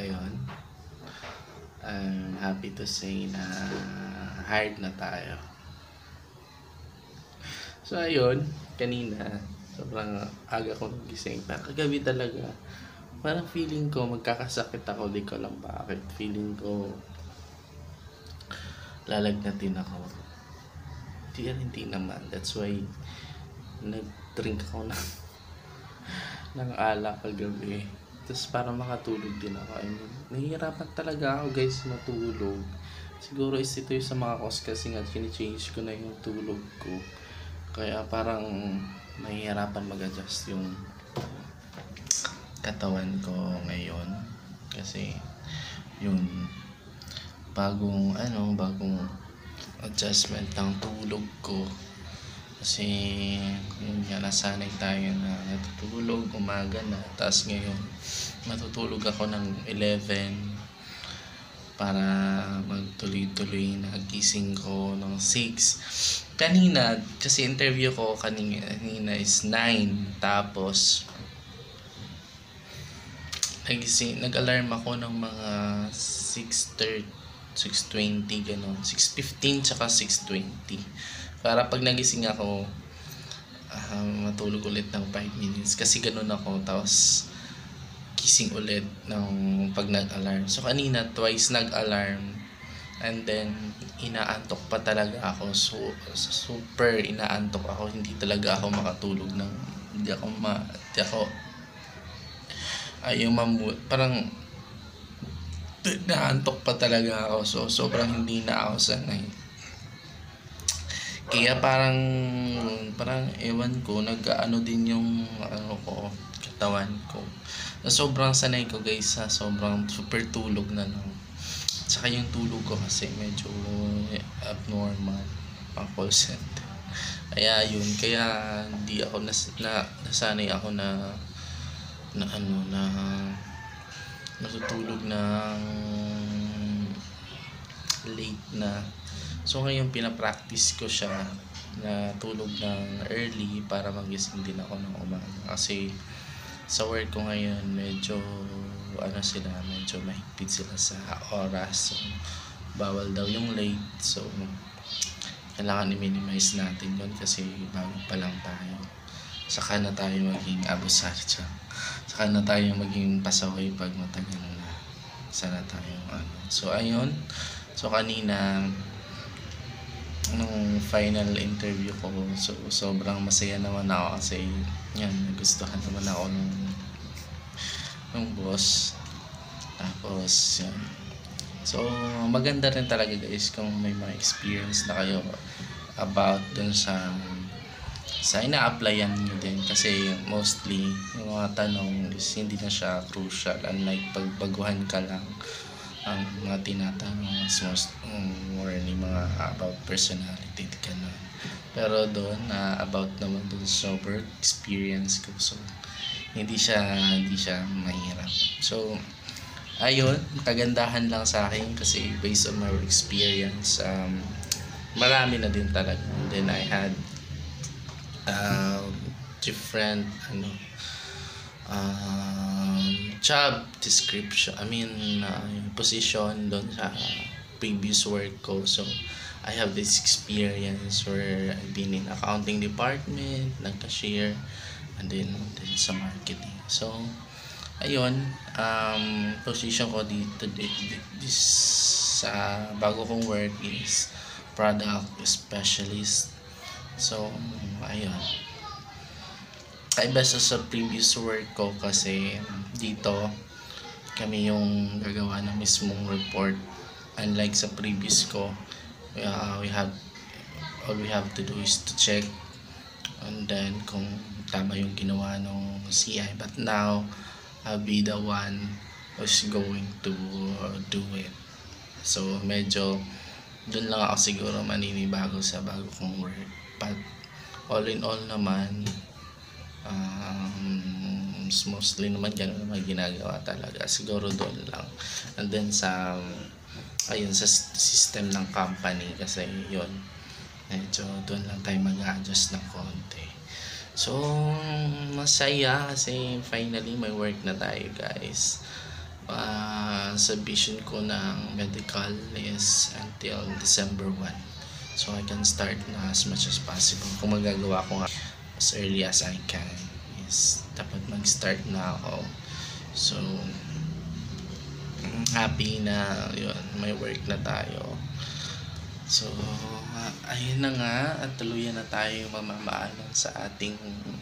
ayun, I'm happy to say na hired na tayo. So ayun, kanina sobrang aga ko nagising. Pero kagabi talaga, parang feeling ko magkakasakit ako, di ko alam bakit. Feeling ko lalagnatin ako. Hindi naman. That's why nag-drink ako ng alak kagabi. Tapos para makatulog din ako. I mean, nahihirapan talaga ako guys matulog. Siguro ito yung sa mga cause kasi nga change ko na yung tulog ko. Kaya parang nahihirapan mag-adjust yung katawan ko ngayon. Kasi yun, bagong adjustment ng tulog ko. Kasi yun nga, nasanay tayo na natutulog umaga na, tapos ngayon matutulog ako ng 11 para magtuloy-tuloy na gising ko ng 6. Kanina, kasi interview ko kanina is 9, tapos nag-alarm ako ng mga 6:30, 6:20 gano'n, 6:15 tsaka 6:20 para pag nagising ako matulog ulit ng 5 minutes kasi gano'n ako, tapos gising ulit ng pag nag-alarm. So kanina twice nag-alarm and then inaantok pa talaga ako. So super inaantok ako, hindi talaga ako makatulog ng parang naantok pa talaga ako. So sobrang hindi na ako sanay. Kaya parang ewan ko, nag-ano din yung katawan ko. Sobrang sanay ko guys, sobrang super tulog na lang. Saka yung tulog ko kasi medyo abnormal, pang call center. Kaya hindi ako nasanay ako na natutulog ng late na. So ngayon pinapractice ko siya na tulog ng early para magising din ako ng umaga. Kasi sa work ko ngayon medyo medyo mahigpit sila sa oras. So bawal daw yung late. So kailangan i-minimize natin yun kasi bago pa lang tayo. Saka na tayo maging abusado. Saka na tayo maging pasaway pag matagal na. Sana tayo So ayun. So kanina nung final interview ko, so sobrang masaya naman ako kasi yan, nagustuhan naman ako nung boss. Tapos yan. So maganda rin talaga guys kung may mga experience na kayo about dun sa ina-applyan nyo din, kasi mostly yung mga tanong is hindi na siya crucial, unlike pag baguhan ka lang. Ang mga tinatanong is more ni mga about personality ka na. Pero doon about naman doon sa work experience ko, so hindi siya mahirap. So ayun, kagandahan lang sa akin kasi based on my experience, marami na din talaga. And then I had different job description, yung position doon sa previous work ko. So I have this experience where I've been in accounting department, nag-cashier, and then sa marketing. So ayun, position ko dito this sa bago kong work is product specialist. So ayun, kaiba sa previous work ko kasi dito kami yung gagawa ng mismong report, unlike sa previous ko. All we have to do is to check and then kung tama yung ginawa ng CI, but now I'll be the one who's going to do it. So medyo dun lang ako siguro maninibago sa bago kong work, but all in all naman mostly naman gano'n naman ginagawa talaga, siguro doon lang. And then sa system ng company, kasi yun medyo doon lang tayo mag-adjust ng konti. So masaya kasi finally may work na tayo guys. submission ko ng medical is until December 1. So I can start na as much as possible. Kung magagawa ko nga as early as I can, is dapat mag-start na ako. So happy na yun, may work na tayo. So ayun na nga, at tuluyan na tayo mamamaalam sa ating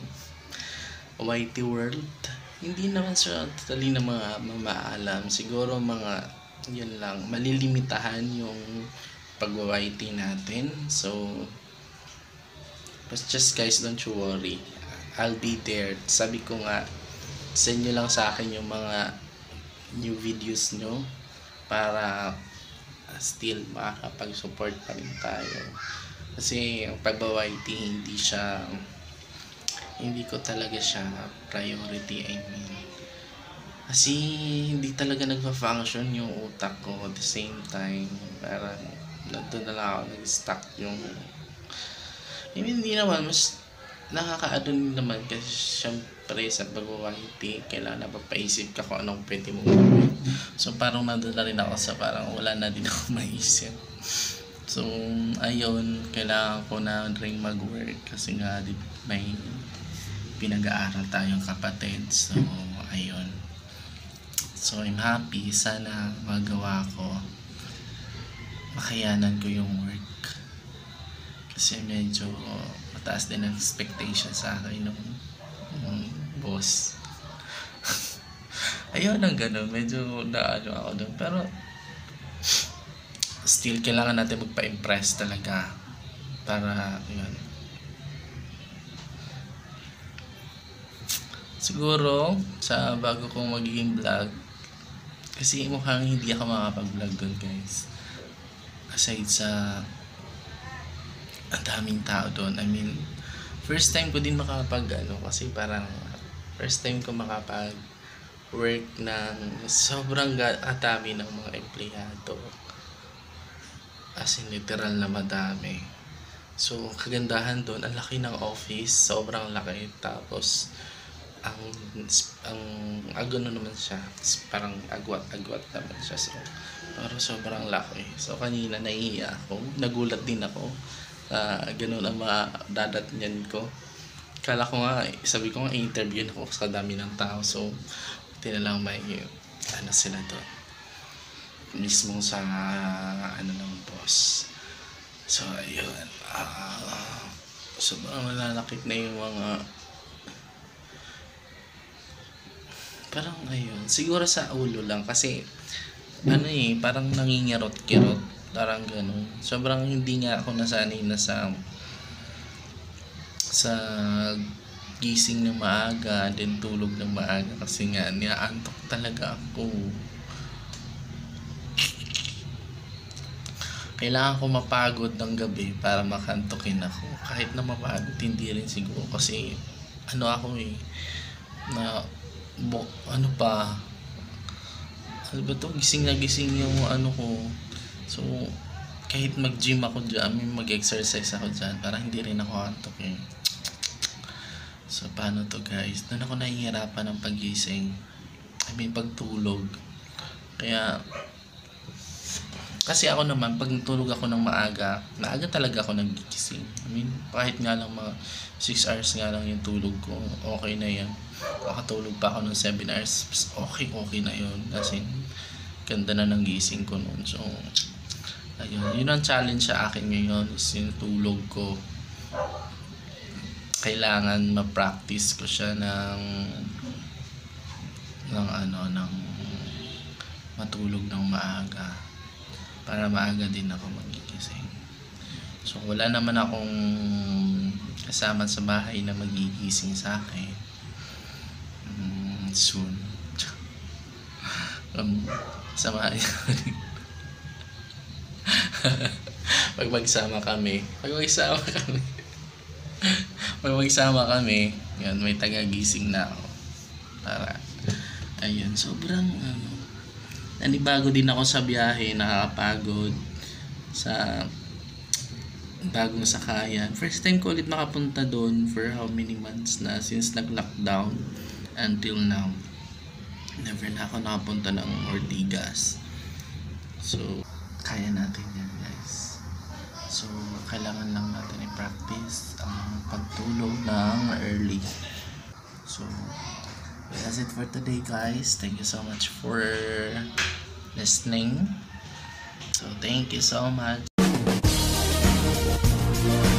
YT world. Hindi naman siya totally na mga mamaalam. Siguro mga yun lang, malilimitahan yung pag-YT natin. So but just guys, don't you worry, I'll be there. Sabi ko nga, send nyo lang sa akin yung mga new videos nyo para still makakapag-support pa rin tayo. Kasi yung pag-YT hindi ko talaga siya priority. I mean, kasi hindi talaga nagpa-function yung utak ko at the same time. Parang nandun na lang ako nag-stuck yung hindi naman, mas nakakaadun naman kasi syempre sa pag-YT kailangan napapaisip ka kung anong pwede mong gawin. So parang nandun na rin ako sa parang wala na din ako maisip. So ayun, kailangan ko na rin mag-work kasi nga may pinag-aaral tayong kapatid. So ayun, so I'm happy, sana magawa ko, makayanan ko yung work kasi medyo mataas din ang expectation sa akin ng boss. Ayun, ang ganun, medyo naano ako doon, pero still kailangan natin magpa-impress talaga para yun. Siguro sa bago kong magiging vlog, kasi mukhang hindi ako makapag-vlog doon guys, aside sa ang daming tao doon. I mean, first time ko din kasi parang first time ko makapag work ng sobrang atami ng mga empleyado, as in literal na madami. So kagandahan doon, ang laki ng office, sobrang laki, tapos ang agano naman siya, parang agwat naman siya. So parang sobrang laki. So kanina nahihiya ako, nagulat din ako, ganun ang madadatnyan ko. Kala ko nga, sabi ko nga i-interview ako sa dami ng tao. So buti na lang may sila doon mismo sa ng boss. So ayun, sobrang malalakit na yung mga parang ayun, siguro sa ulo lang kasi parang nangingirot-kirot, parang ganun. Sobrang hindi nga ako nasanay na sa gising ng maaga, din tulog ng maaga kasi nga niaantok talaga ako. Kailangan ko mapagod ng gabi para makantokin ako. Kahit na mapagod, hindi rin siguro kasi ako na gising na gising yung ko. So kahit mag-gym ako dyan, mag-exercise ako dyan, parang hindi rin ako antok So paano to guys? Doon ako nahihirapan ng pagising, pagtulog. Kasi ako naman, pag tulog ako ng maaga talaga ako nagigising. Kahit nga lang mga 6 hours nga lang yung tulog ko, okay na yan. Makatulog pa ako ng 7 hours, okay na yun. Kasi ganda na ng gising ko noon. So ayun, yun ang challenge sa akin ngayon, is yung tulog ko. Kailangan ma-practice ko siya ng matulog ng maaga para maaga din ako magigising. So wala naman akong kasama sa bahay na magigising sa akin soon. Sama pag magsama kami yan, may taga-gising na ako para ayun, sobrang nanibago din ako sa biyahe, nakakapagod sa bagong sakayan. First time ko ulit makapunta doon for how many months na since nag-lockdown until now. Never na ako nakapunta ng Ortigas. So, kaya natin yan, guys. So, kailangan lang natin i-practice ang pagtulog ng early. So, that's it for today, guys. Thank you so much for listening. So, thank you so much.